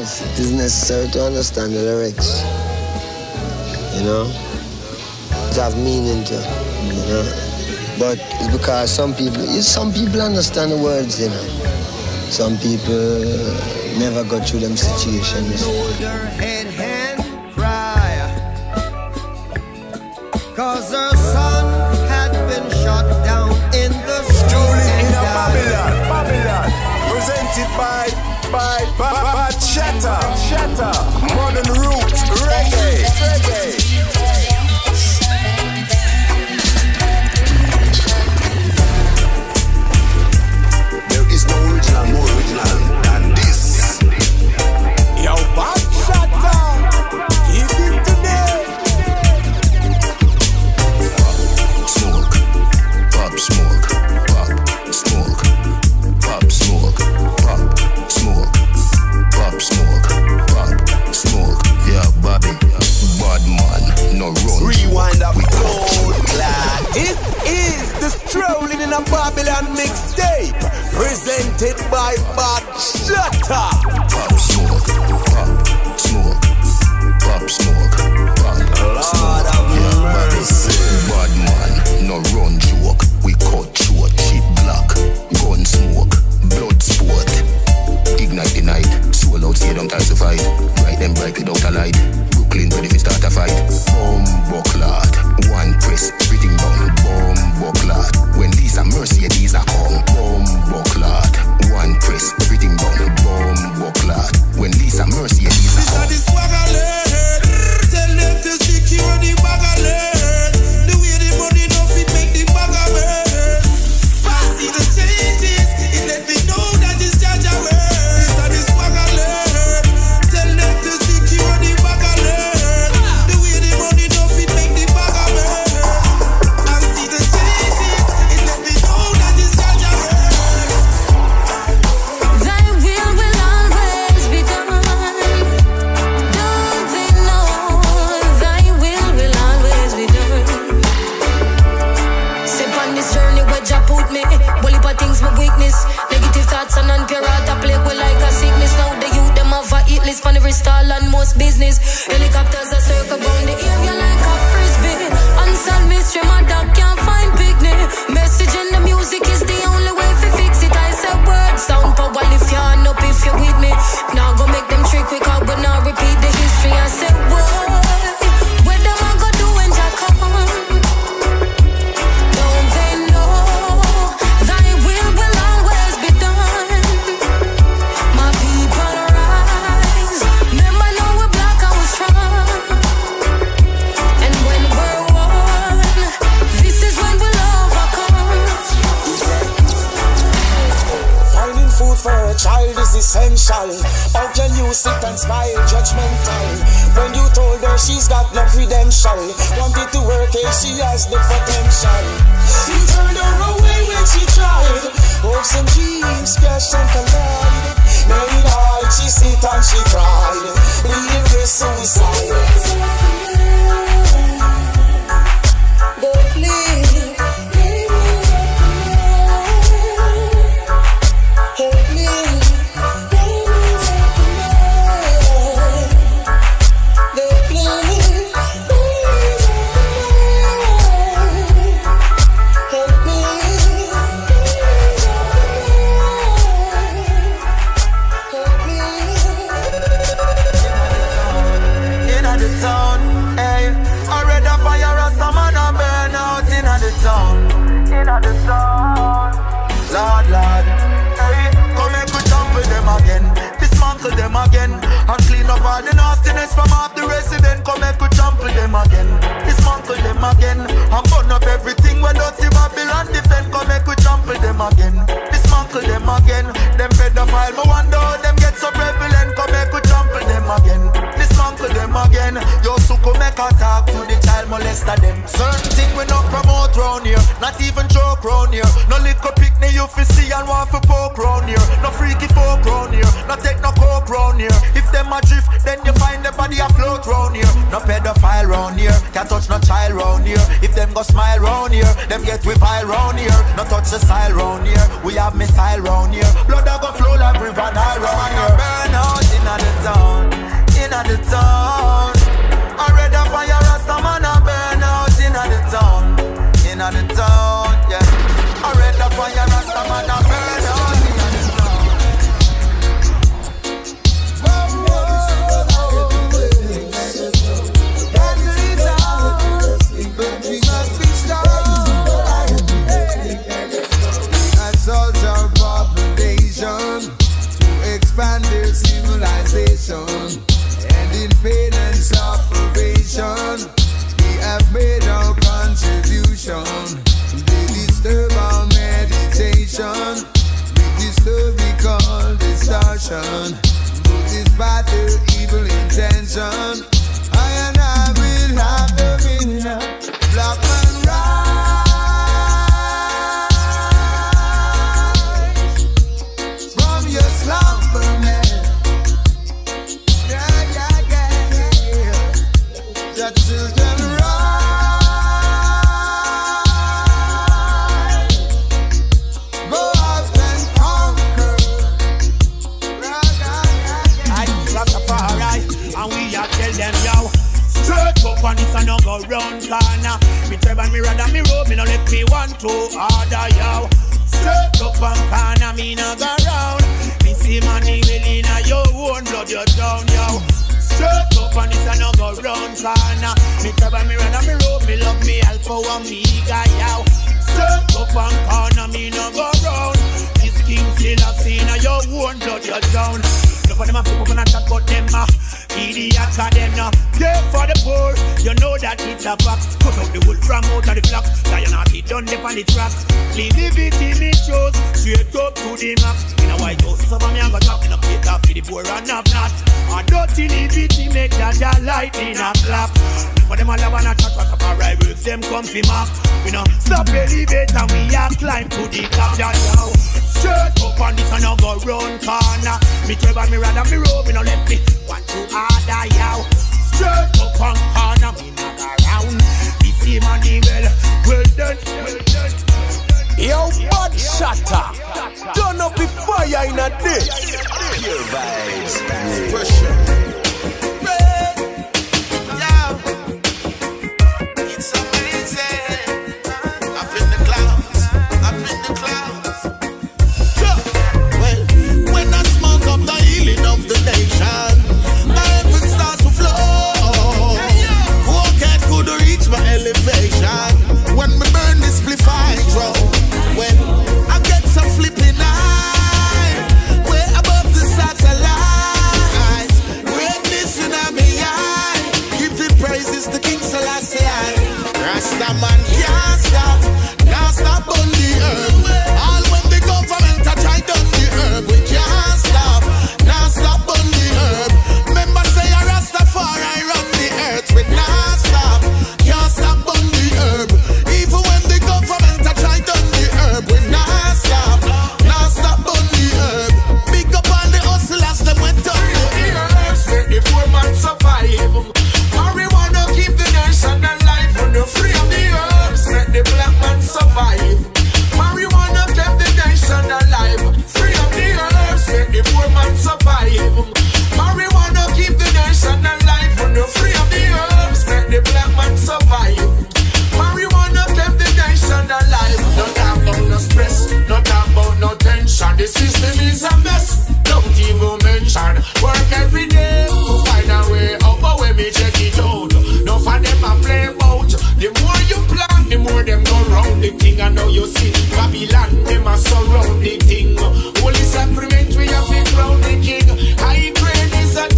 Sometimes it is necessary to understand the lyrics, you know, to have meaning to, you know. But it's because some people understand the words, you know. Some people never go through them situations. Hold your head and cry, 'cause her son had been shot down in the Strolling in a Babylon. Presented by Badshatta. Modernrootsreggae. There is no original more original than this. Yo, Badshatta, give it today. Smoke, pop, smoke, pop, smoke, pop, smoke, pop, smoke, pop, smoke, pop, smoke. Yeah, Bobby, bad man, no run. Rewind up, cold clad. This is the Strolling in a Babylon mixtape, presented by Badshatta. Pop, smoke, pop, smoke, pop, smoke, pop, smoke. Yeah, Bobby, bad man, no run joke. We cut short, cheap black, gun smoke, blood sport. Ignite the night, soul out, stay down, time to fight. Right them bright without a light. Brooklyn ready to start a fight. Bucklad, one press, everything down. Bucklad, when Lisa Mercedes are come. Bucklad, one press, everything down. Bucklad, when Lisa Mercedes are come. This is tell them to secure the bag alert. The way the money don't fit make the bag alert. I see the changes, it let me know that it's Jaja word. This swag alert. Tell them to secure the bag alert. The way the money don't fit make the bag alert. I see the changes, it let me know that it's Jaja word. Thy will always be done. Don't they know? Thy will always be done. Step on this journey where Jah put me. Well, if things my weakness. Negative thoughts and non-pirata play well like a sickness. Now the youth them have a hit list on every stall and most business. Helicopters are circle round the area like a frisbee. Unsolved mystery, my dog can't find picnic. Message in the music is the only way to fix it. I said word sound power lift your hand up if you're with me. Now go make them trick quick out but now repeat the history. I said word. What them I go do when Jah come? Don't they know? Thy will always be done. My people rise. Remember now we're black and we're strong. And when we're one, this is when we'll overcome. Finding food for a child is essential. How can you sit and smile judgmental when you told her she's got no credential? Wanted to work and she has the potential. He turned her away when she tried. Hopes and dreams crashed and collide. Many nights she sit and she cried, leading with suicide. But please, help me. Lord, hey, come and go trample them again, dismantle them again, and clean up all the nastiness from off the resident. Come and go trample them again, dismantle them again, and burn up everything when dirty Babylon defend. Come and go trample them again, dismantle them again. Them pedophile, me wonder how them get so prevalent. Come and go trample them again, dismantle them again. Yo, so come make a talk to the child molester them. Certain thing we not promote round here, not even joke round here. No liquor picnic you fi see and want for poke round here. No freaky folk round here, no take no coke round here. If them a drift, then you find the body afloat round here. No pedophile round here, can't touch no child round here. If them go smile round here, them get we vile round here. No touch the style round here, we have missile round here. Blood a go flow like river Nile round here. Burn out in the town. go round corner. Me drive and me ride and me road, me no let me want to order, yo. Straight up and corner, me no go round. Me see money well inna your own blood, you down, yo. Straight up and this a no go round corner. Me drive and me ride and me road, me love me Alpha Omega, yo. Straight up and corner, me no go round. This king still a see inna your own blood, you down. Look for them a flip up and a chat about them, idiots are them now. Care for the poor, you know that it's a fact. Cut out the wool from out of the flock. Lion not be done up on the track. Leave it in me shows, straight up to the max. In a white house, some of me a go talk. In a plate off for the poor and have not. A dirty leave it in make that light in a clap. For them all have a chat, what up a rivals, them come fi mark. We no stop elevate and we a climb to the top, yeah, yo. Straight up on this and no go round corner. Me drive and me ride and me road, me no let me want to order, yo. Straight up on corner, me not around. The same money well done, well done. Yo, Badshatta, turn up the fire in a this. Pure vibes, Pressure. it's amazing. Up in the clouds, up in the clouds. Well, when I smoke up the healing of the nation, my heaven starts to flow. Walk could reach my elevation. When me burn this spliff I draw. When I get some flipping eye, way above the satellite. Greatness in my eye. Give the praises to King Selassie. Rasta man can't stop, can't stop on the herb. All when the government a try down the herb, we can't stop, can't stop on the herb. Remember say a Rastafari run the earth, we not stop, can't stop on the herb. Even when the government a try down the herb, we not stop on the herb. Big up all the hustlers, them went on the herbs, make the poor man survive. Marijuana keep the nation alive. When you're free of the herbs, make the black man survive. Marijuana kept the nation alive. Free of the herbs, make the poor man survive. Marijuana keep the nation alive. When you're free of the herbs, make the black man survive. Marijuana kept the nation alive. No talk about no stress, no talk about no tension. The system is a mess, don't even mention. Work every day to find a way out, but when me check it out, no for them a play about. The more you plan, the more them go round the thing. I know you see Babylon, them a surround the thing. Holy sacrament, we have to crown the king. High grade is a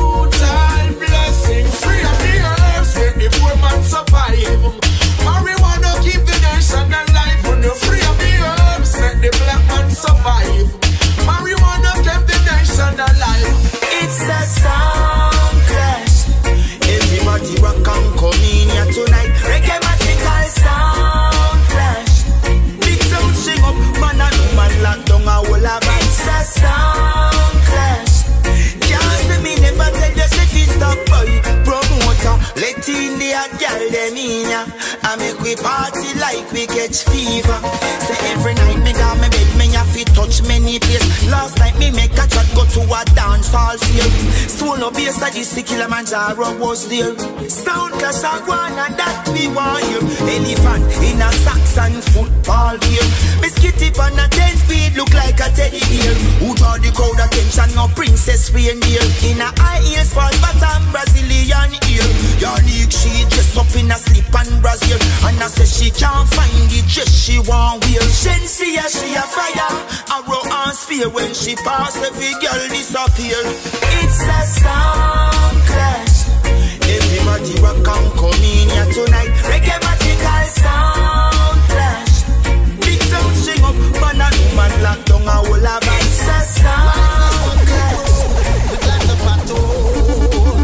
total blessing. Free of the herbs, make the poor man survive. Marijuana keep the nation alive. When you're free of the herbs, make the black man survive. Marijuana kept the nation alive. It's a sound clash. Everybody rock and come in here tonight. Reggae magical sound clash. Big sound sing up, man and woman lock down a whole of it. It's a sound clash. Can't say me never tell you say this stop boy. Promoter, let in the hot girl them in ya. I make we party like we catch fever. Say every night me got me bed, me have to touch many places. Last night me make a chat go to a dance hall field. Solo bass at the Kilimanjaro was there. Sound clash a guana that me want you. Elephant in a Saxon football game. Me skit it on a 10 speed look like a teddy bear. Who draw the crowd attention? No princess reindeer. In a high heels for bottom Brazilian ear. Unique she dress up in a slip and brazier. And I say she can't find the dress she want wear. Shensia she a fire. Arrow and spear when she pass every girl disappear. It's a sound clash. Everybody rock and come in here tonight. Reggae magical sound clash. Big sound sing up, man and woman lock down a whole of it. It's a sound clash. We got the battle.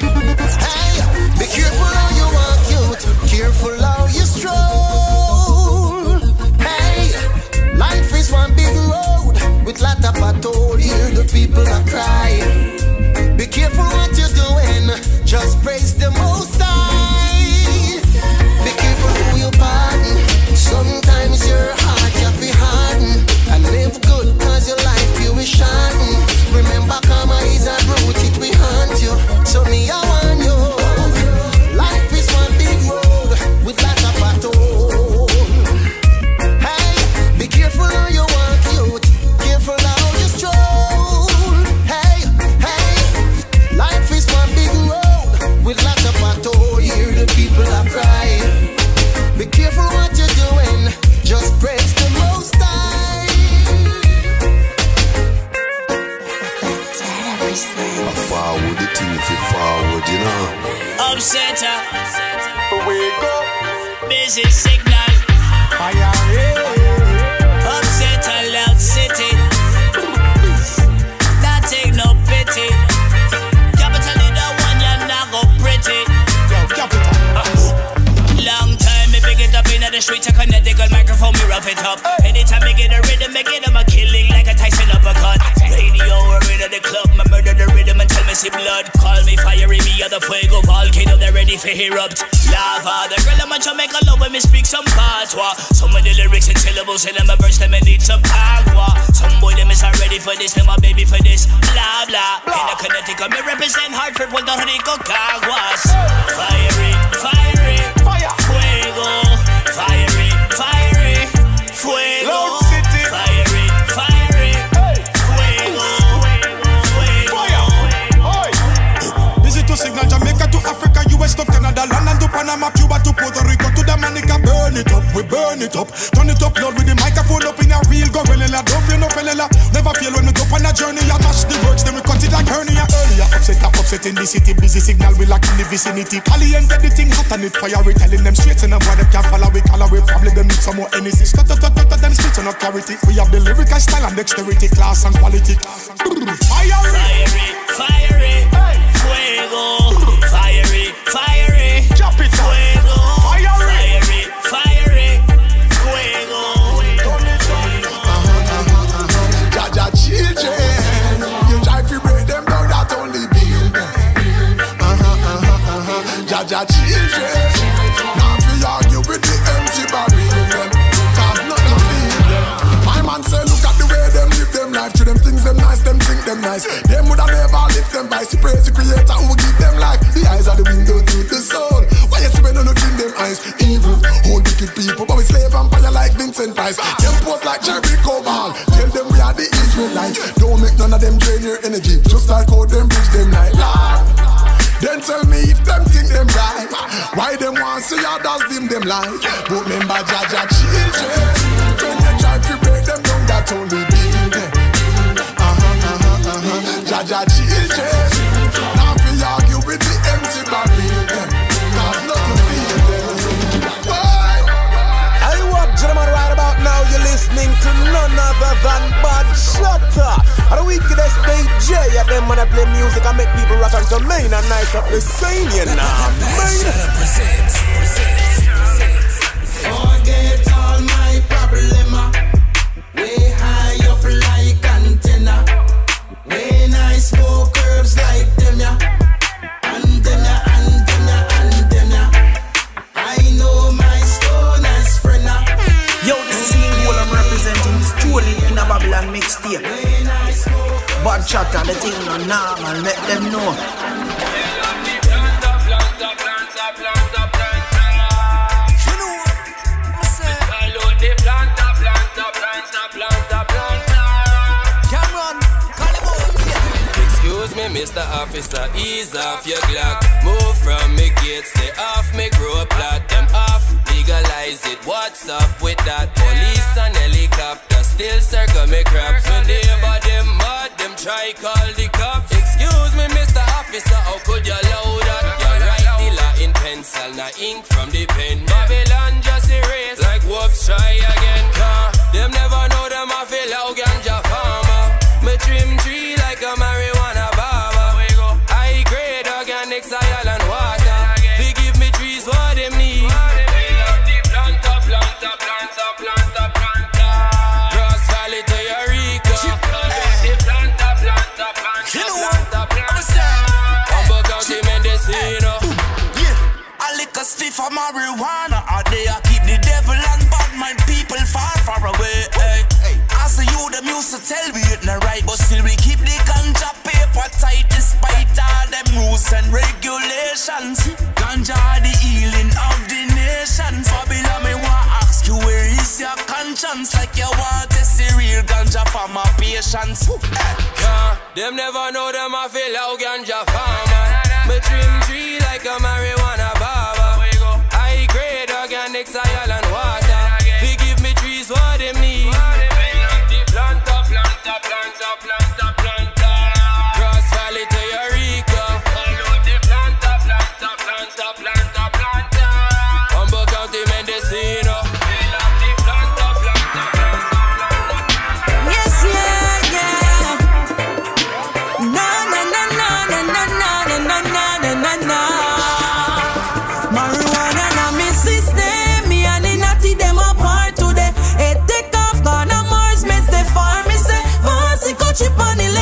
Hey, be careful how you walk, youth. Careful how you stroll. Hey, life is one big road with lot of patrol. Hear the people are crying. Be careful what you're doing. Just praise the Most High. Be careful who you pardon. Sometimes your heart you feel harden. And live good cause your life you will shine. Forward the thing for forward, you know. Upsetter. We go. Busy signal. Fire. Upsetter, loud city. Not take no pity. Capital in the one you're not go pretty. Yo, capital. Long time me pick it up in the streets of Connecticut. Microphone me rough it up. Anytime me get a rhythm, me get him a killing like a Tyson uppercut. Radio or in the club, me murder the rhythm and tell me see blood. Call me fiery, me other fuego volcano, they're ready for erupt. Lava, the girl I'm a Jamaica love when me speak some patois. Some of the lyrics and syllables in my verse, them need some agua. Some boy them is not ready for this, them my baby for this. Blah blah. In the Connecticut, me represent Hartford, Puerto Rico, Caguas. Fiery, fiery, Fire. fuego. Fiery, fiery, fuego. Loud city. Fiery, fiery, fuego. Fire. Oi. Busy to signal Jamaica to Africa, US to Canada, London to Panama, Cuba to Puerto Rico to Dominica. Burn it up, we burn it up. Turn it up loud with the microphone up in a real gorilla. Don't feel no fella. Never feel when we go on a journey. I mash the words, then we cut it like hernia. Earlier upset in the city. Busy signal we like in the vicinity. Caliente the thing hot and it fire. We telling them straight and boy them can't follow. We call away probably them need some more energy. Stut them speech and no clarity. We have the lyrical style and dexterity, class and quality. Fire. Fiery, fiery, fuego. Fiery, fiery, Chop it up. fuego. Fiery. Fiery, fuego. Jaja children, you try to break them down, that only build them. Jaja children, now we argue with the empty barrel, cause nothing feel them. My man say look at the way them live them life. To them things them nice, them think them nice. Them woulda never lift them by. Praise the creator who give them life. The eyes are the window to the soul. Why you see me no look in them eyes? Evil, old wicked people, but we slave vampire like Vincent Price. Them pose like Jericho Ball. Tell them we are the Israelites. Don't make none of them drain your energy. Just like how them bridge them night. Then tell me if them think them right. Why them want see others dim them light? But remember Jaja children, when you try to break them down, that only build them. Jaja children, now we argue with the empty barrel, cause nothing feel them. Why? Hey, what gentlemen right about now you're listening to none other than Badshatta. And the wickedest DJ at them when I play music I make people rock on the main and nice up the scene, you know. Badshatta presents. Forget all my problema. Way high up like antenna. When I smoke herbs like them, yeah. And them, yeah, and them, yeah, and them, yeah. I know my stone as friend. Yo, this is me, what I'm representing. Strolling in a Babylon mixtape. Badshatta, the thing no normal, let them know. Excuse me, Mr. Officer, ease off your Glock. Move from me gate, stay off me grow plot. Them off, legalize it, what's up with that? Police and helicopter still circle me craps. My neighbor them mad, them try call the cops. Excuse me, Mr. Officer, how could you allow that? You write the law in pencil, now ink from the pen. Babylon just erase, like whoops, try again. Them never know them a feel how ganja farmer. Me trim tree like a marijuana barber. High grade organic soil and water. They give me trees what them need. Cross Valley to Eureka. Humble County, Mendocino. Yeah, I lick a spliff of marijuana. Out there, keep the devil and bad mind people far, far away. Hey. As a you, them used to tell me it not right, but still we keep the ganja paper tight despite all them rules and regulations. Ganja the healing of the nations. Babylon, me want ask you where is your conscience? Like you want to see real ganja for my patients. Them never know them a feel how ganja farmer. Me trim tree like a marijuana barber. High grade organic soil and water. They give me trees what them need. Cross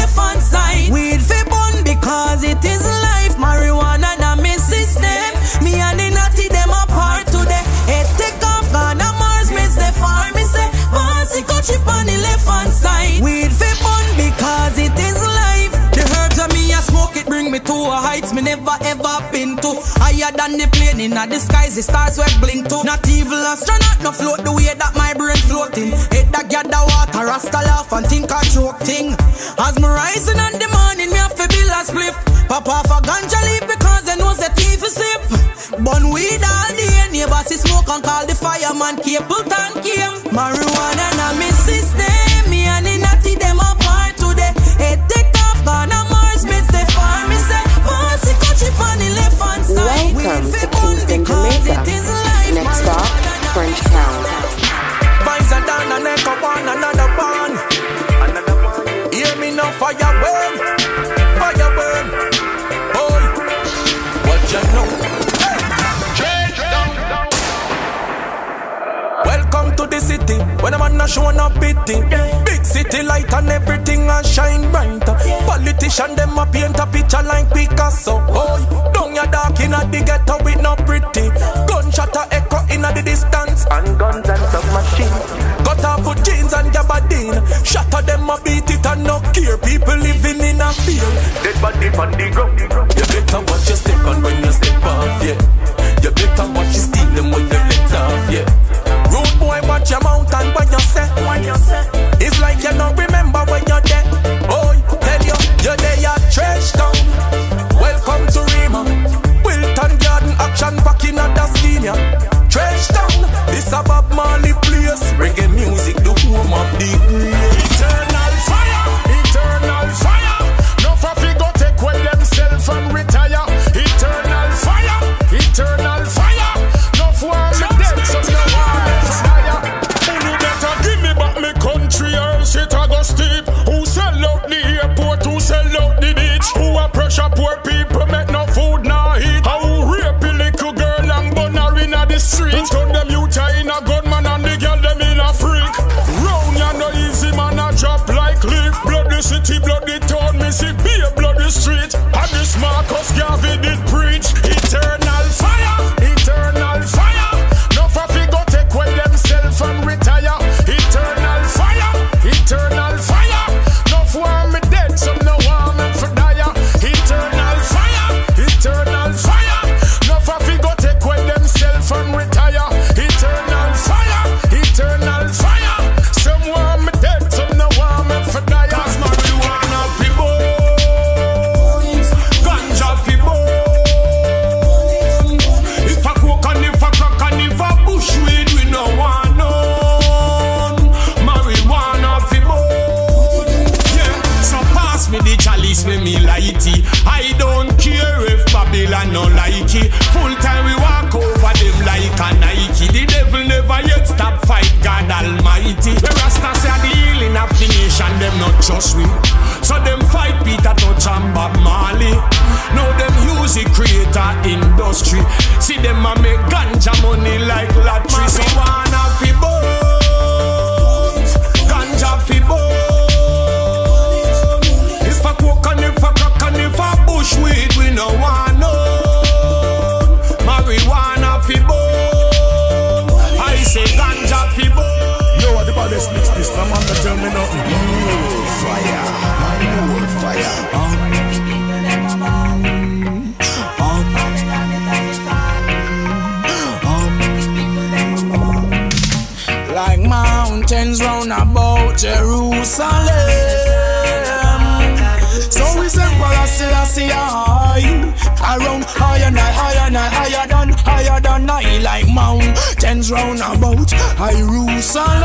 left hand side. Weed fi bun because it is life. Marijuana na me system. Me and the natty them apart today. It take off Ghana Mars miss the farm. Me say, Marcy cut chip on the left hand side. Weed fi bun because it is life. The herbs of me a smoke it bring me to a heights me never ever been to. Higher than the plane in the skies, the stars where blink to. Not evil astronaut no float the way that my brain floating. Head that gather water, rasta laugh and think I choke thing. As me rising in the morning, me have to build a split. Pop off a ganja leaf because they know the thief is sip. Bun weed all day, neighbors see smoke and call the fireman. Cable tan came. Marijuana na me system. Me and the natty them apart today. Head take off Ghana Mars miss the farm. Me say, Marcy cut chip on the left hand side. Welcome to Kingston, Jamaica. Next stop, French Town. Boys are down and echo one another one. Hear me now, fire burn, fire burn. Oh, what you know? Welcome to the city, when a man not showing up pity. Big city light and everything a shine bright. Politician them a paint a picture like Picasso. Oh, down your dark in a the ghetto with no pretty. Gunshot a echo in a the distance. And guns and submachine. Cut off with jeans and gabardine. Shatter them a beat it and no care. People living in a field. Dead body on the ground. You better watch your step on when you step off, yeah. You better watch you steal them when you let off, yeah. Rude boy, watch your mouth and when you say. It's like you don't remember when you're dead. Oh, tell you, you're there, you're trash down. Welcome to Rima. Wilton Garden action back in at the senior. Trash down, this a Bob Marley place. Reggae music, the home of the great. Eternal fire, eternal fire. No for go take when themself and retire. Eternal fire, eternal fire. No for me dead, so no one fire. Who better give me back me country or shit I go steep. Who sell out the airport, who sell out the beach. Who a pressure poor people make no food nor eat. Who rape a little girl and burn her in the street. Turn them youth in a gunman and the girl them in a freak. Round ya no easy man a drop like leaf. Blood the city, blood the town, me see be a blood the street. And this Marcus Garvey did preach. Eternal fire, eternal fire. No for go take when themself and retire. Eternal fire, eternal fire. No for me dead, some no want me for die. Eternal fire, eternal fire. No for go take when themself and retire. Eternal fire, eternal fire. Some want me dead, some no want me for die. Cause marijuana fi bones, ganja fi bones. If I coke and if I crack and if I bush weed, we no want none. Marijuana fi bones. Yeah, so pass me the chalice with me lighty. I don't care if Babylon no like it. Full time we walk over them like a Nike. The devil never yet stop fight God Almighty. The Rasta say the healing of the nation, them not trust we. So them fight Peter Touch and Bob Marley. Now them use the creator industry. See them a make ganja money like lottery. So wanna fi bones, ganja fi bones. If I coke and if I crack and if I bush weed, we no want none. Marijuana fi bone. I say ganja fi bone. Yo, what the baddest mix this? No man to tell me nothing. More fire, more fire. Like mountains round about Jerusalem. So we say Selassie high. Around higher and higher than I. Like mountains round about Jerusalem.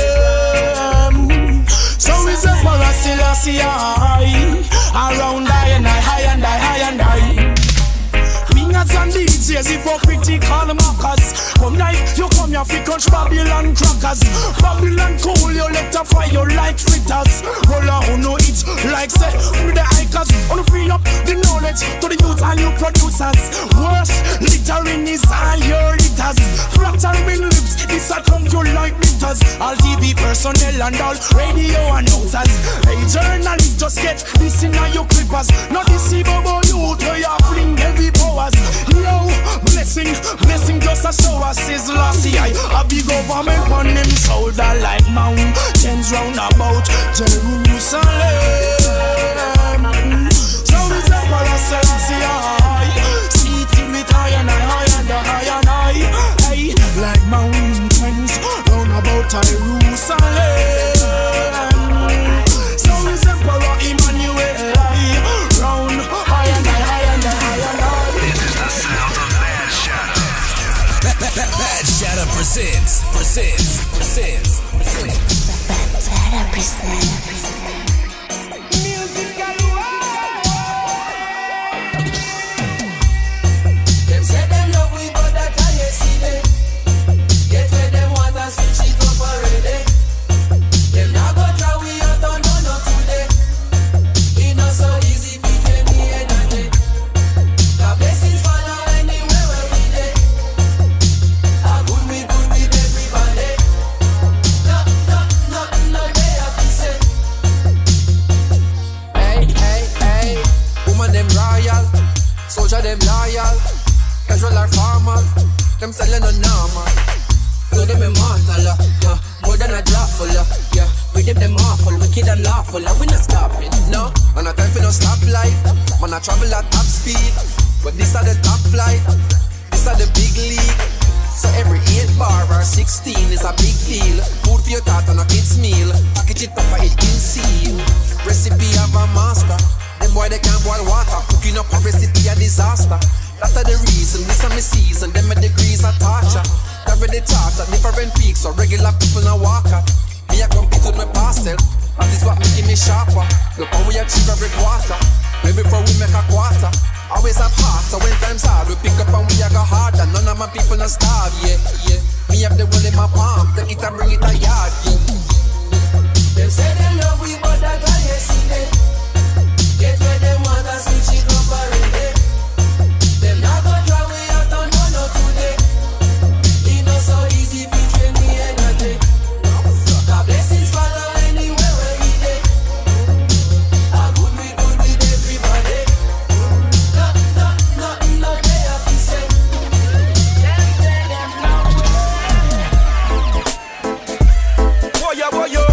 So we say Selassie high. Around higher and higher and higher. Mingers and DJs hypocritical, them crackers. Come like you come here fi crunch Babylon crackers. Babylon cool, you let her fry you like fritters. Roll on no it like say with the hikers. Wanna free up the knowledge to the youth and new producers. Worse, littering is all your litters. Flattering lips, this a come you like litters. All TV personnel and all radio announcers. Hey journalists, just get this in your clippers. Not deceive about youth, where you fling heavy powers. Yo, blessing just a show us is last year. A big government on them shoulder like mountains round about Jerusalem. So it's a Selassie, see till it high and high. Hey, like mountains round about Jerusalem. So it's Emperor Emmanuel, round high and high. This is the sound of Badshatta. Badshatta presents. Badshatta presents. Them say them love we, but that I see them. Get where them want and switch it up already. Them not go try we out on no today. It not so easy to get me energy. The blessings follow anywhere where we dey. A good with everybody. No day I fi say. Hey, woman them royal, soldier them loyal, casual or formal, them selling no normal. So them immortal, yeah, more than a jawful, yeah. We them awful, wicked and lawful, we not stopping, no. And a time for no stop light, man I travel at top speed, but this are the top flight, this are the big league. So every 8 bar or 16 is a big deal. Food for your thought on a kid's meal, package it up for it in seal. Recipe of a master, them boy they can't boil water, cooking up a recipe a disaster. That's the reason, this is my season, them my degrees are torture. Carry the torch at different peaks, so regular people now walk up. Me I compete with my parcel, that is what making me sharper. Look how we achieve every quarter, maybe before we make a quarter. Always have heart, so when times hard, we pick up and we go harder. None of my people not starve, yeah. Me have the world in my palm, take it and bring it a yard, Them say them love we, but that I see them. Get where them want and switch it up already. Them not go try we out on no today. It not so easy to train me energy. The blessings follow anywhere where we dey. A good with everybody. No day I fi say. Boy, yo.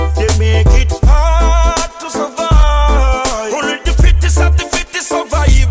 Survive.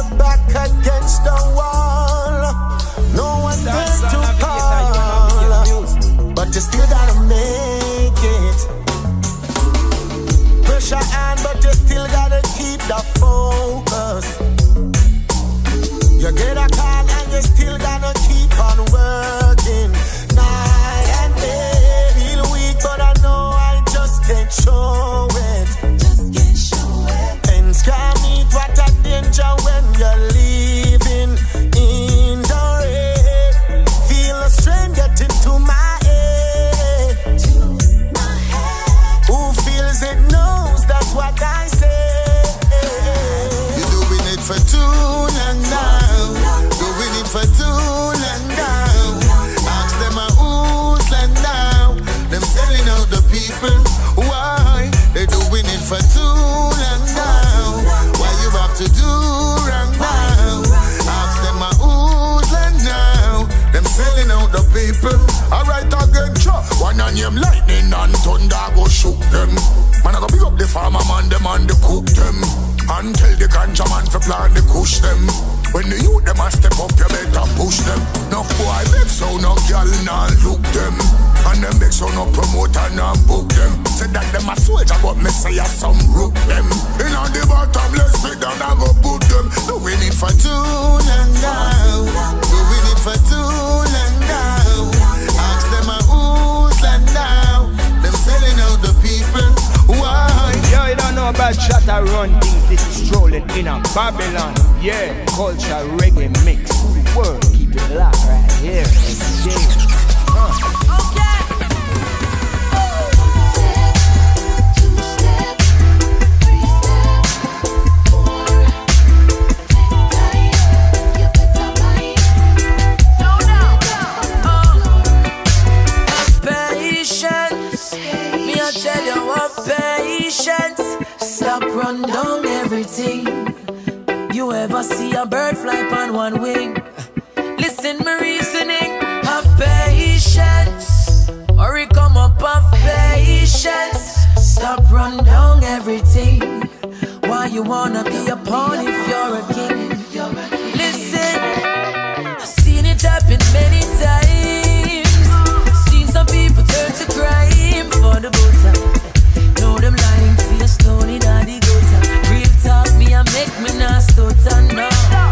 back against the wall. No one there to call, but you still gotta make it. Pressure on, but you still gotta keep the focus. You get a call and you still gotta keep on working. Night and day, feel weak, but I know I just can't show it. Ends can't meet what a danger when you're living in the rain. Feel a strain getting to my head. Who feels it knows that's what I say. You're doing it for too long now. Doing it for too long now. Ask them who's land now. Them selling out the people. Why? They're doing it for too long now. Why you have to do wrong now? Ask them who's land now. Them selling out the people. Alright again, sure. One on him lightning and thunder go shoot them. Man I go big up the farmer man, them and the cook them. And tell the ganja man to plant the kush them. When the youth them a step up, you better push them. No boy beg so no girl nah look them. And them beg so no promoter nah book them. Say that them a soldier but me say a some rook them. In on the bottom let's pick down and go put them. Doing it for too long now. Doing it for too long now. Ask them who's land now. Them selling out the people. Why? Yo, you don't know Badshatta run things. This is Strolling in a Babylon. Yeah, culture reggae mix. Word, keep it locked right here. Okay. Tell you what, patience. Stop, run down everything. You ever see a bird fly on one wing? Listen, my reasoning. Have patience, or it come up. Have patience. Stop, run down everything. Why you wanna be a pawn if you're a king? Listen, I've seen it happen many times. Seen some people turn to crime for the butter. Know them lying face stone in the gutter. Real talk me and make me not stutter now.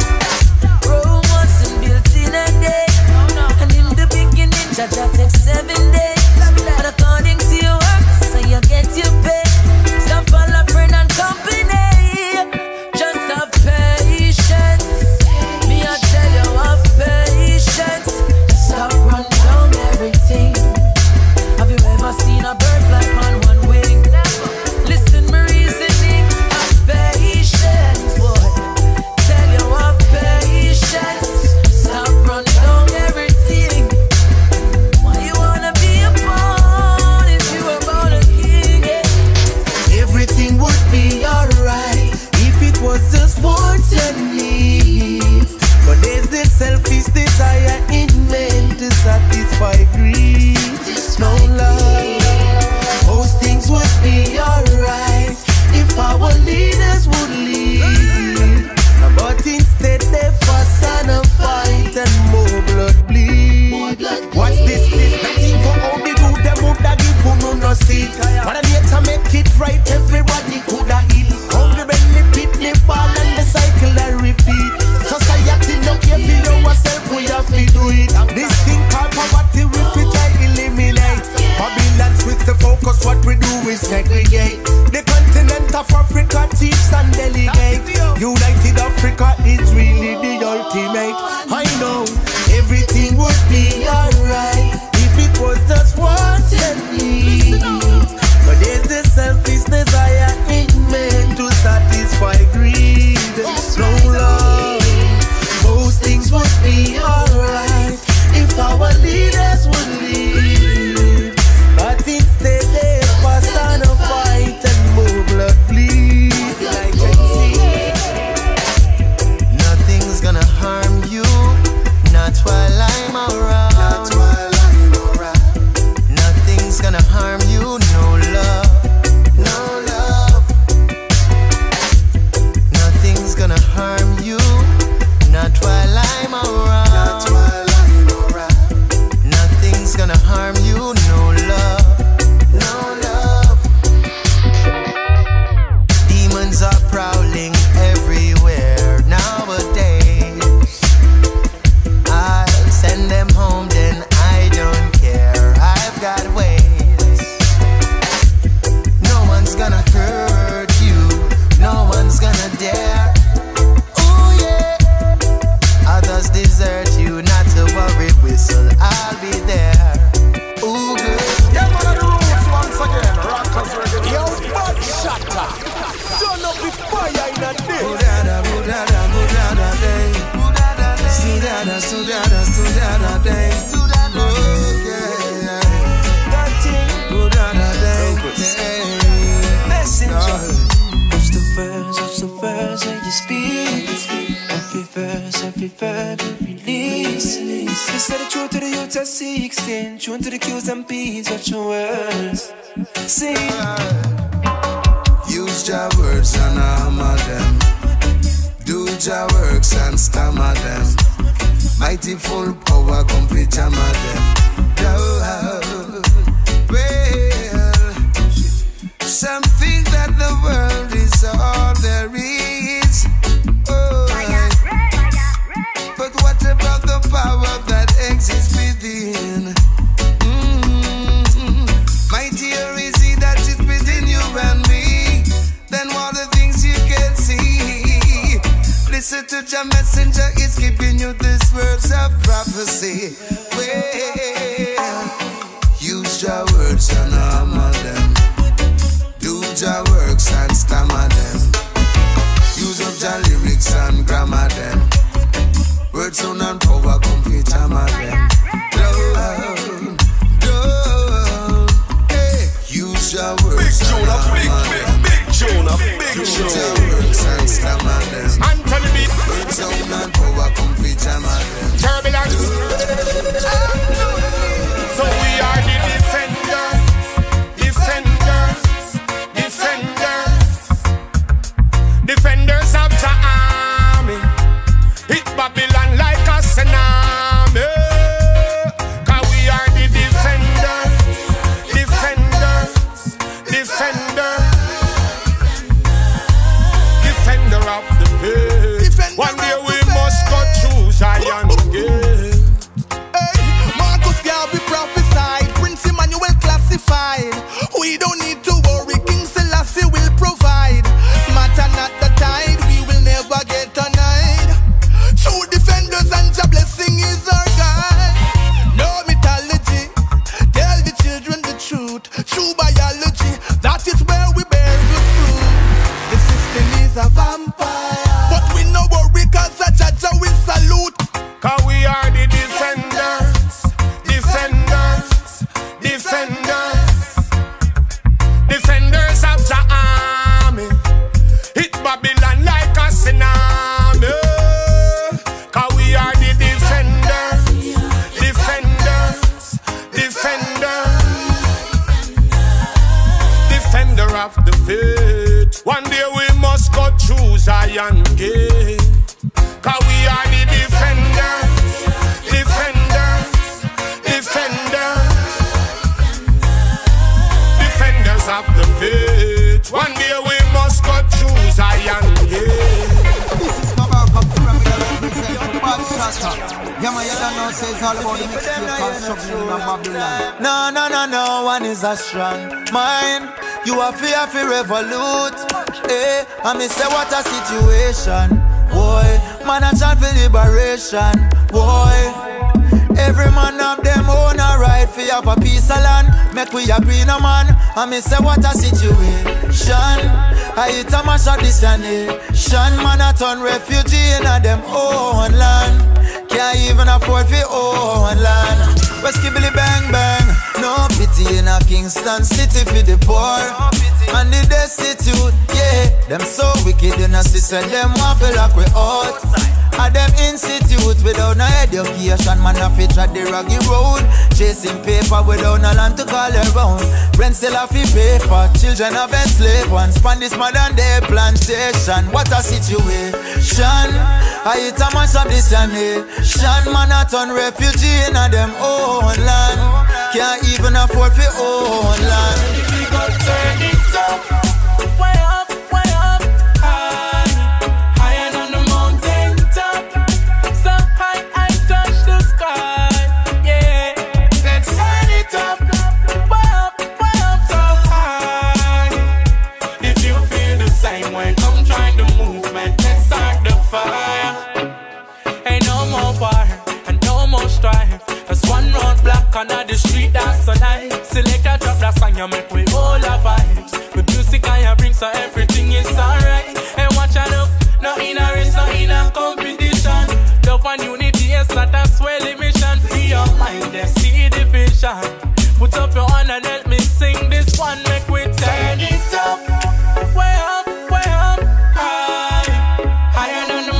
Rome wasn't built in a day, and in the beginning Jaja take 7 days. But according to your work, so you get your pay. Stop all a friend and company. Just have patience. Me I tell you have patience. Stop run down everything. Have you ever seen a bird fly on one wing? Listen, my reasoning. Have patience, boy. Tell you have patience. Stop run down everything. Why you wanna be a pawn if you were born a king? Everything would be alright if it was just wants and needs. But there's this selfish desire in men to satisfy greed. No love. Most things would be alright if our leaders would lead. But instead they fuss and a fight and more blood bleed. What's this? Nothing for all the do them would have give who no seat. But I need to make it right, everybody could have eat. Hungry belly pit, the ball and the cycle I repeat. Society no care for yourself, we have to do it. This thing called poverty we fit to eliminate. Babylon switch the focus, what we do is segregate. The continent of Africa, chiefs and delegate. United Africa is really the ultimate. I know everything would be alright if it was just what and need. But there's the selfish desire in men to satisfy greed. No love. Most things would be alright if our leaders would lead. But instead they fuss and a fight and more blood bleed. Like I see, nothing's gonna harm you, not while I'm around. Not while I'm around. Nothing's gonna harm you, no love, no love. Every verse, every verb, every release. You said the truth to the youth at 16. Tune to the cues and P's, watch your words. Sing. Use your words and hammer them. Do your works and stammer them. Mighty full power, complete jammer them. Well, some think that the world is all there is. Oh, but what about the power that exists within? Mightier is he that is within you and me than all the things you can see. Listen to your messenger, it's giving you these words of prophecy. Well, use your words and hammer them. Do your works and stammer them. Use up your lyrics and grammar them. Words sound and power come fit hammer them. Hey, use your words and hammer them. Big Use your works and stammer them. Anthony B. Words sound and power come fit hammer them. Turbulence. So we are the defenders. Defenders of the army. Hit Babylon like a tsunami. Cause we are the defenders. Defender of the faith. One day we must go through Zion gate. Hey, Marcus Garvey prophesied, Prince Emmanuel classified. We don't need to worry, King Selassie will provide. Matter not the tide, we will never get denied. True defenders and your blessing is our guide. No mythology, tell the children the truth. True biology, that is where we bear good fruit. The system is a vampire, but we no worry cause a judge will salute. Cause we are the defenders. Defenders of the army. Hit Babylon like a tsunami. Cause we are the defenders. Defender of the faith. One day we must go through Zion gate. Cause we are the defenders. Defenders of the faith. One day we must go through Zion gate. This is Kabaka Pyramid represent Badshatta. Yama Yada now says all about the mixtape called Strolling in Babylon. No one is as strong. Mine, you are fear for revolute. Eh, I me say what a situation. Boy, man a chant for liberation. Boy, every man have them own a right for have a piece of land. Make we agree no man. I me say what a situation. I hit a mash up this nation. Man a turn refugee in a them own land. Can't even afford for own land. West Kibble bang bang. No pity in a Kingston city for the poor and the destitute. Yeah, them so wicked in a system. Them want to lock we out. And them institute without no education. Man a fit at the Reggae road. Chasing paper without no land to call around. Rent still a fi pay for. Children have been slave ones. Span this modern day plantation. What a situation. I hit a mash up this nation. Man a turn refugee in a them own land. Can't even afford for own land. If you go turn it up, way up, high, higher than the mountain top. So high, I touch the sky, yeah. Let's turn it up, way up, so high. If you feel the same way, come join the movement. Let's start the fire. Ain't no more war and no more strife. There's one road block under the street that's so nice. Select a drop that song you make we all our vibes. With music I bring so everything is alright. And watch out up, no in a race, no in a competition. Love and unity is not a swelling mission. Free your mind and see the vision. Put up your hand and help me sing this one. Make we turn it up, way up, high, higher than the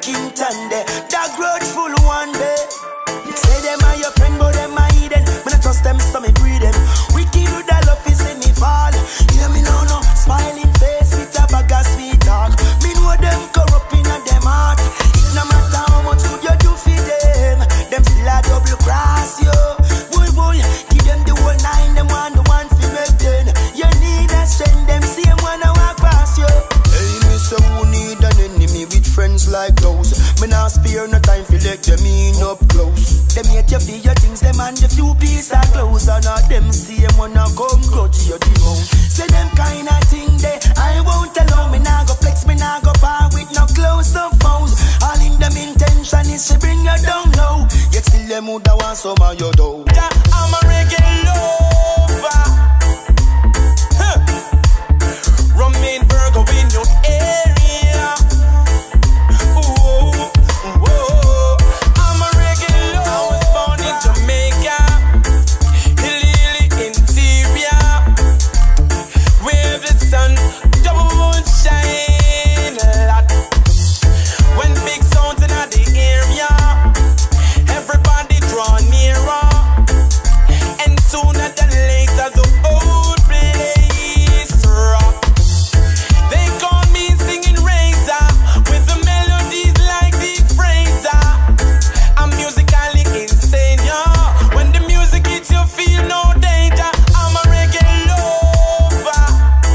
Kington there. That grudgeful one day. Say them are your friend, but them are hidden. When I trust them, so me breathe them. Wicked with that love, is see me fall. Hear me now, no smiling face with a bag of sweet talk. Me know them corrupt in them heart. It no matter how much good you do for them still a double cross you. Boy, boy, give them the whole nine. Them want the one for make ten. You need a strength, them same one I walk past you. Hey, me say who need an enemy with friends like those. Me not spare no time for let them in up close. Them hate you for your things, them and the few pieces of clothes. And all them same one a come grudge you the most. Say them kind of thing they I won't allow. Me nah go flex, me nah go par with no clothes or phones. All in them intention is to bring you down low. Yet still them woulda want some of your dough. I'm a reggae lover. Romaine Virgo in your area. Ooh, ooh. I'm a reggae lover. I was born in Jamaica, Hilly interior, where the sun don't shine a lot. When big sounds in the area, everybody draw nearer, and sooner than later the old place rock. They call me singing razor with the melodies like Deep Fraser. I'm musically insane, yeah. When the music hits, you feel no danger. I'm a reggae lover.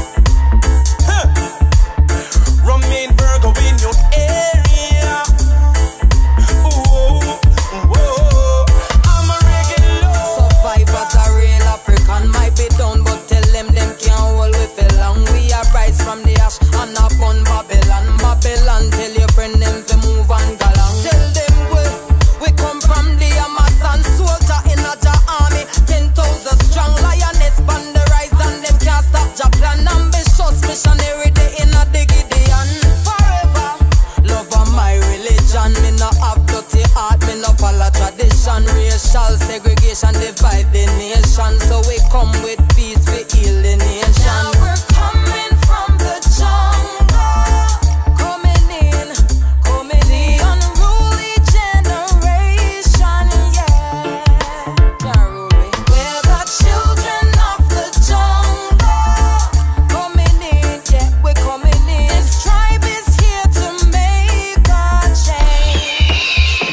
Romaine Virgo in your area. Ooh, ooh. I'm a reggae lover. Survivors are real African, might be down, but tell them can't hold we feel long. We are rise from the ash and up on Babylon. Babylon, tell your friend them to move and go along. Tell them we come from the Amazon, soldier in a ja army, 10,000 strong, lioness on the rise, and them can't stop ja plan. Ambitious missionary, they in a the Gideon. Forever, love of my religion. Me no have dirty heart, me no follow tradition. Racial segregation divide the nation, so we come with peace, we heal the nation. Now we're coming from the jungle, coming in, the unruly generation, yeah. Can't rule me. We're the children of the jungle, coming in, yeah, we're coming in. This tribe is here to make a change.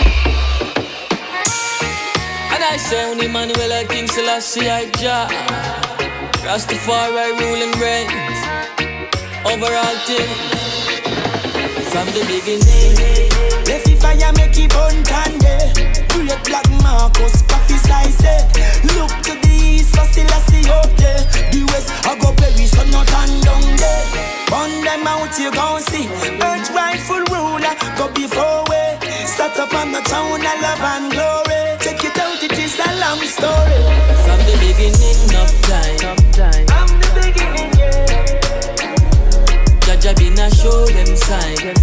And I say only Manuel I King Selassie I Jah, Rastafari ruling reigns over all things. From the beginning, Left the fire make it burn candy. Great black Marcus prophesied it. Look to the east for Selassie up there. The west I go Paris so not on down there. Burn them out you gon' see. Earth rightful ruler go before we. Start up on the town of love and glory. Check it out, it is a long story. from the beginning of time, From the beginning, yeah. Jaja been a show them sign.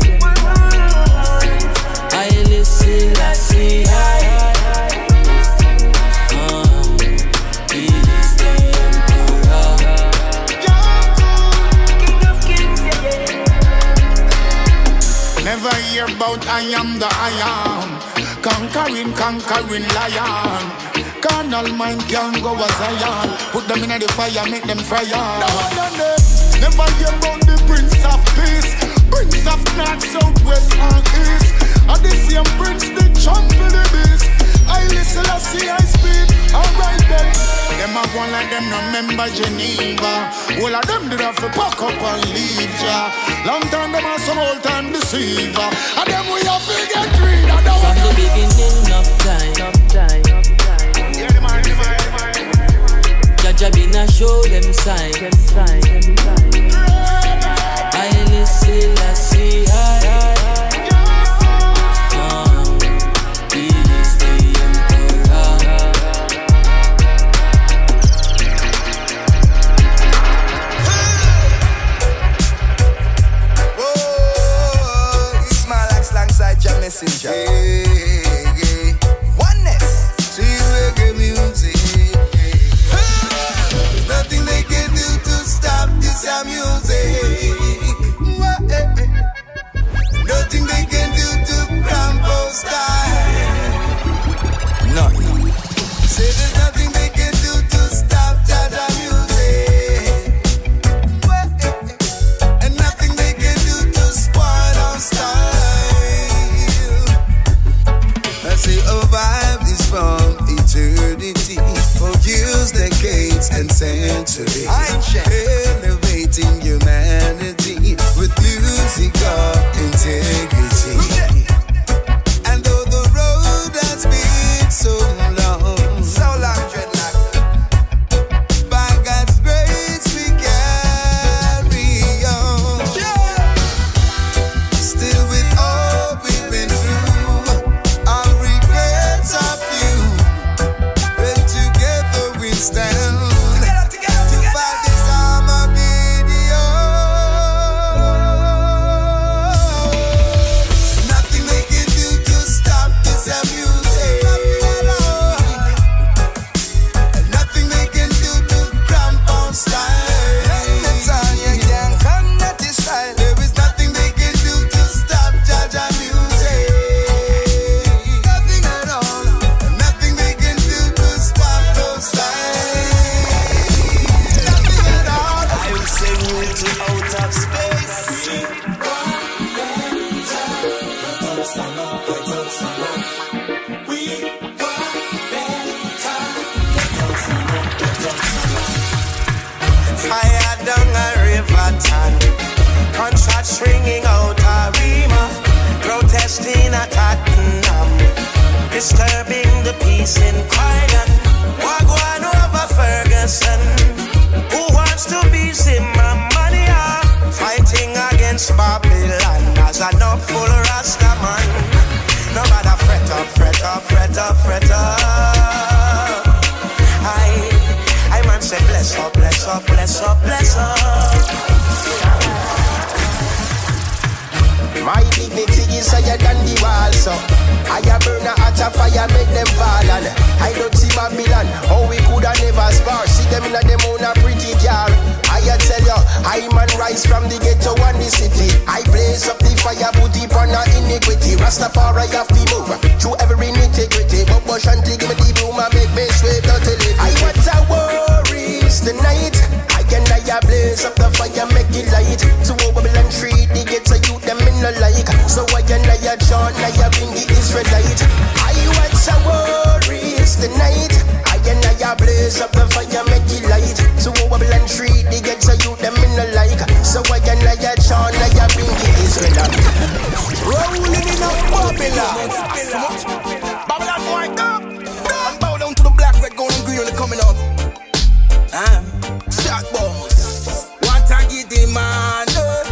I listen, I see, he is the emperor. Never hear about I am the I am. Conquering lion. Carnal mind can't go as Zion. Put them in the fire, make them fire. Never hear about the Prince of Peace. Prince of North, South, West and East. And the same Prince, the champion of the beast. I listen, I see, I speak. Alright then. Them a go like them no member Geneva. All of them did have to pack up and leave ya. Long time them are some old time deceiver. And them we have to get rid of. From the beginning of time, Jaja been a show them sign. I listen, I see, he is the emperor. Oh, you smile like slangside your messenger. Yeah. Oneness. See reggae music. Nothing they can do to stop this music. Nothing they can do elevating humanity with music of integrity. And though the road has been so long, dreadlock, by God's grace we carry on. Still with all we've been through, our regrets are few, and together we stand. Gunshots ringing out Arima, protesting at Tottenham, disturbing the peace in Croydon. Wagwan over Ferguson, who wants to be Zimmermania, fighting against Babylon as an up full Rastaman. No matter fret up, fret up, fret up, fret up. I man say bless up, bless up, bless up, bless up. My dignity is higher than the wall, so I burn a hot fire, make them fall. And I don't see Babylon, how we coulda never spar. See them in a them own a pretty car. I tell you, I man rise from the ghetto and the city. I blaze up the fire, put it on a iniquity. Rastafari have to move through every nitty-gritty. But Shanti give me the boom and make me sweep out the lid. I want a worries tonight. I blaze up the fire, make it light. So Babylon treat the ghetto youth, them in the like. So I chant, I bring the Israelite. I want some worries tonight. I blaze up the fire, make it light. So Babylon treat the ghetto youth, them in the like. So I chant, I bring the Israelite. Rolling in a Babylon. Babylon boy, come. And bow down to the black, red, gold and green when they're coming up. Shot bombs. Want to get the man.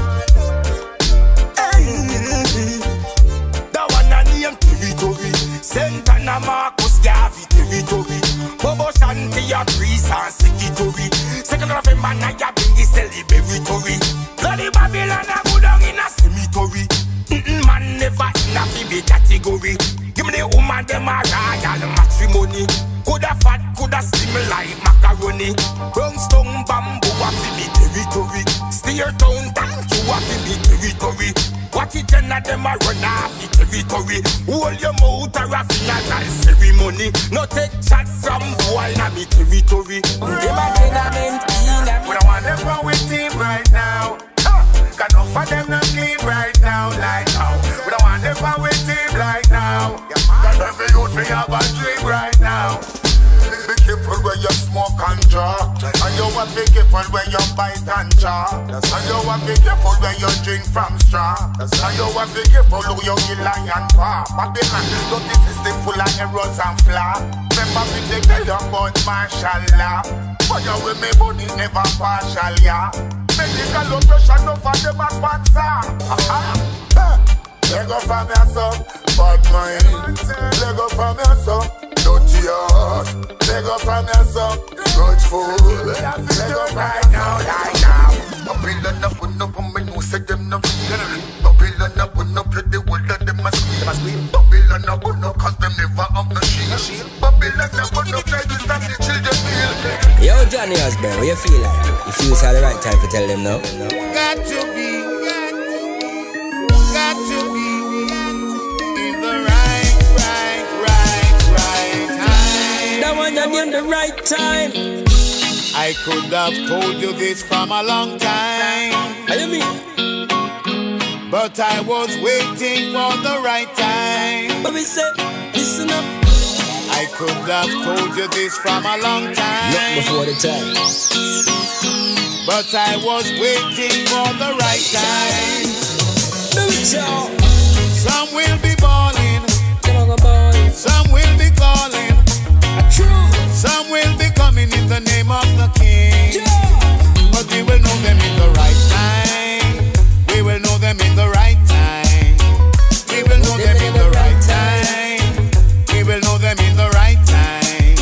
That one a name territory. Santana Marcus Garvey territory. Bobo Shanti a priest and secretary. 2nd of November na ya bring the celebratory. Bloody Babylon a go down in a cemetery. Man never in a baby category. Give me the woman them a royal matrimony. Coulda fat, coulda slim like macaroni. Brownstone bamboo a fi me territory. Steer town thank you a fi me territory. What it and them a run off the territory. Hold your mouth or a funeral ceremony. No take chat from boy na me territory. Them a tenement in a me. We don't want them for with team right now. Got enough of them not clean right now like how. We don't want them for with team right now. Got every youth we have a dream right now. Be careful where you smoke and draw. And you want to be careful where you bite and chaw. And you want to be careful where you drink from straw. And you want to be careful who you kill and paw. Babylon, dirty system full of errors and flaws. Remember me they tell you about martial law. For you with me money never partial, yeah. Medical operation over them a sponsor. Leg up from your son, bad mind. Leg up from your son, dirty heart. Leg up from your son, grudgeful. Leg up right now, right now. Babylon up and up and me know say them no real. Babylon up and up let the world of them a scream. Babylon up and up cause them never have no shield. Babylon up and up let the stop the children feel. Yo Johnny Osborne, what you feel like? You feel it's at the right time to tell them now? Got to be in the right time. That one you in the right time. I could have told you this from a long time. What you mean? But I was waiting for the right time. But we said, listen up. I could have told you this from a long time. Not before the time. but I was waiting for the right time. Some will be balling, some will be calling, some will be coming in the name of the King. But we will know them in the right time. We will know them in the right time. We will know them in the right time. We will know them in the right time.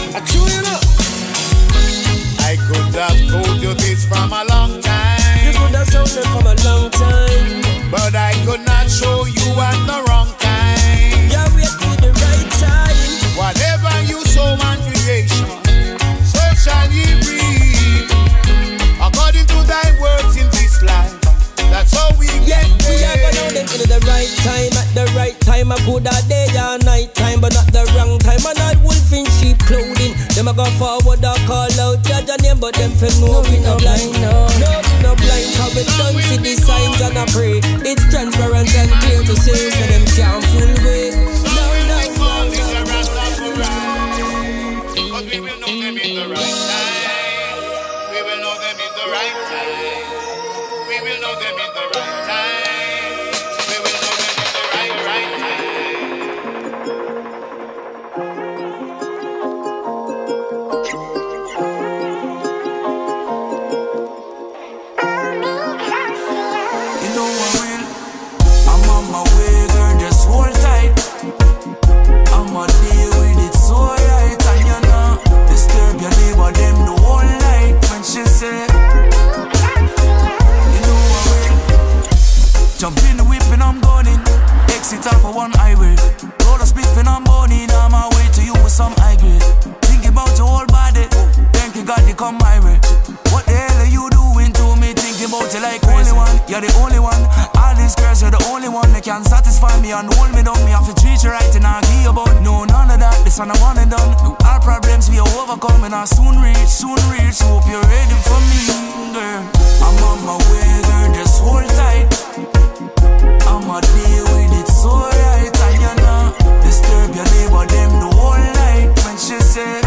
I could have told you this from a long time. You could have told them from a long time. But I could not show you at the wrong time. Yeah, wait for the right time. Whatever you sow on creation, so shall ye reap. According to thy words in this life, that's how we get there. We are gonna know them in the right time. At the right time, I could have day or night time, but not the wrong time. I'm not wolf in sheep clothing. Them a go forward or call out judge and name, but them for no we no blind. No, we no blind. Cause we don't see the signs and I pray. It's transparent and clear to see, so them can't fool with. No. But we will know them in the right time. We will know them in the right time. We will know them in the right time. We will know them in the right time. You know I will. I'm on my way, girl, just hold tight. I'ma deal with it so right, and you know, disturb your neighbor them the whole night when she say, you know I will. Jump in the whip and I'm going in. Exit off of one highway. Roll a spliff and I'm burning. On my way to you with some high grade. Think about your whole body. Thank you God you come my way. What the hell are you doing to me? Thinking about you like only one. You're the only one. All these girls are the only one that can satisfy me and hold me down. Me have to treat you right and argue you about. No, none of that. This one I want it done. All problems we overcome and I soon reach, soon reach. Hope you're ready for me, girl. I'm on my way, girl. Just hold tight. I'ma deal with it so right, and you know, disturb your neighbor them the whole night when she say,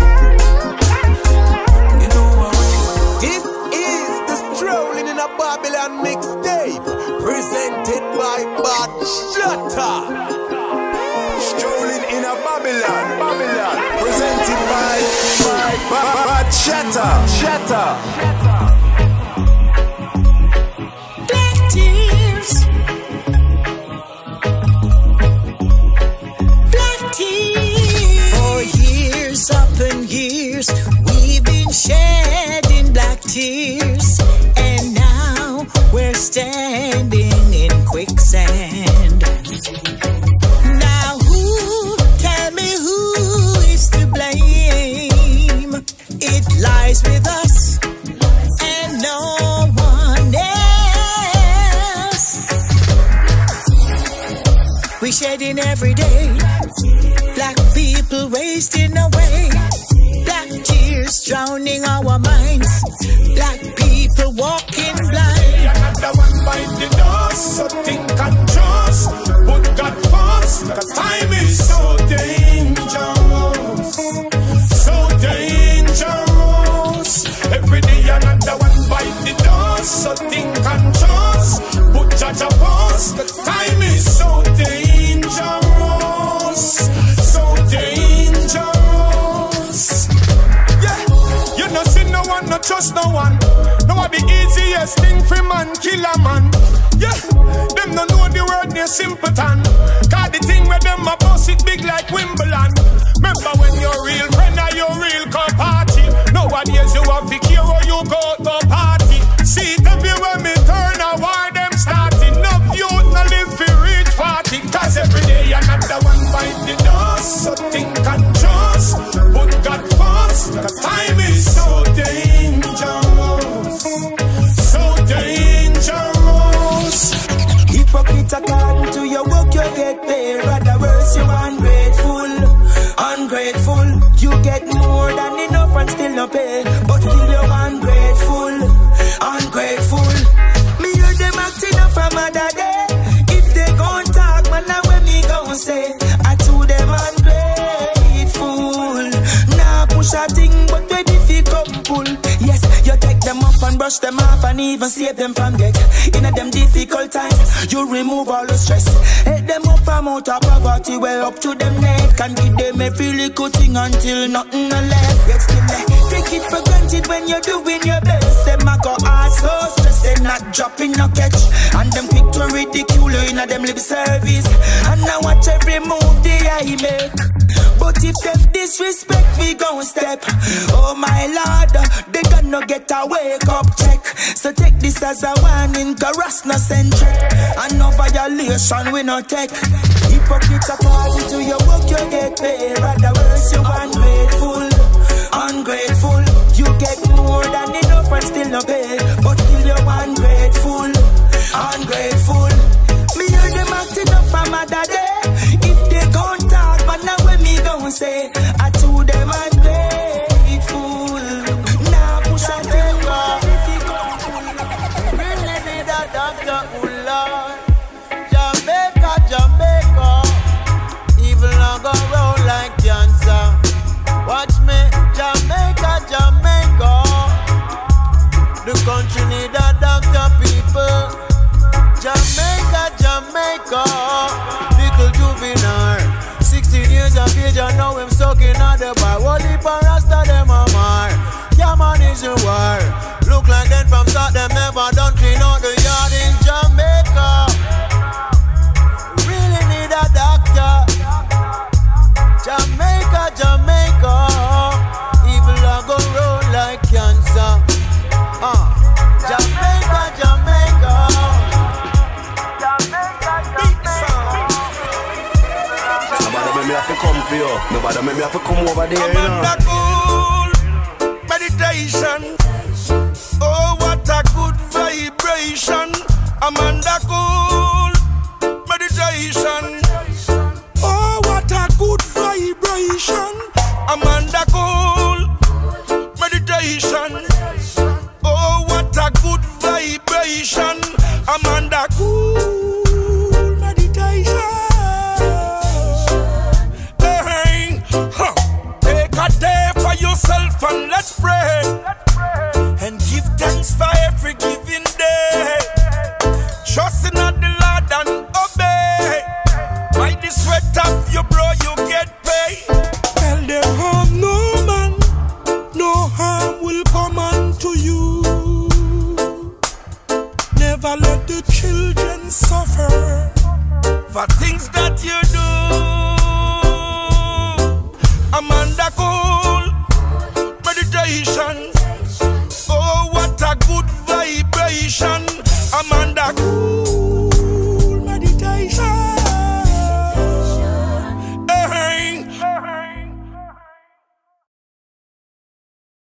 you know what? This is the Strolling in a Babylon mixtape, presented by Badshatta. Strolling in a Babylon, presented by Badshatta. Black tears. For years, up and years, we've been shedding black tears, and now we're standing in quicksand. Now tell me who is to blame? It lies with us and no one else. We shedding every day. Black people wasting away. Black tears drowning our minds. Black people walking blind. Another one by the door, so think and trust. Put God first, the time is so dangerous. So dangerous. Every day another one by the door, so think and trust. Put Judge first, the time is so dangerous. So dangerous. Yeah, you no see no one, no trust no one. No one the easiest thing for man, kill a man. Yeah, them no know the word near simpleton. Cause the thing where them a boss it big like Wimbledon. Remember when your real friend or your real co-party. Nowadays you have to care or you go to party. See it everywhere me turn a war them starting. No youth no live for reach party. Cause every day another one fight the dust. So think and trust. Put God first. The time is so dangerous. So dangerous. Hypocrite according to your work you get paid. Rather worse you ungrateful. Ungrateful. You get more than enough and still no pay. But still you're ungrateful. Ungrateful. Me hear them acting up from other day. If they gon' talk man now when me gon' say I to them ungrateful. Nah push a thing but ready fi come pull. Yes you take them up and brush them off and even save them from death. In a them difficult times, you remove all the stress. Help them up from out of poverty, well up to them neck. Can give them every little thing until nothing left. Yet still take it for granted when you're doing your best. Them a go hard so stressed, they not dropping no catch. And them quick to ridicule you in a them lip service. And now watch every move they I make. But if them disrespect, we gon' step. Oh my Lord, they gonna get a wake up check. So take this as a warning, cause no centric. And no violation we no take. Hypocrites according to your work you get paid. Rather worse you ungrateful, ungrateful. You get more than enough and still no pay. But still you ungrateful, ungrateful. Me hear them acting up from other day. If they gon' talk, but now when me gon' say I to them ungrateful. Now push and take off. Really need a doctor, oh Lord. Jamaica, Jamaica. Evil not go round like cancer. Watch me, Jamaica, Jamaica. The country need a doctor, people. Jamaica, Jamaica. Little juvenile, 16 years of age and now I'm stuck in the bar. What if a rasta them a mar? Yeah man is a war. Look like them from start them never done clean out the yard in Jamaica. Really need a doctor. Jamaica, Jamaica. Evil a go roll like cancer. Jamaica, Jamaica. Nobody make me have to come for you. Nobody make me have to come over there. I'm under cool meditation. Oh, what a good vibration. I'm under cool meditation. Oh, what a good vibration. I'm under cool meditation. Oh, what a good vibration. I'm under cool meditation. Hey, take a day for yourself and let's pray. And give thanks for every given day. Trust in the Lord and obey. By the sweat of your bro you get paid. Tell them harm no man, no harm will come unto you. Never let the children suffer for things that you do.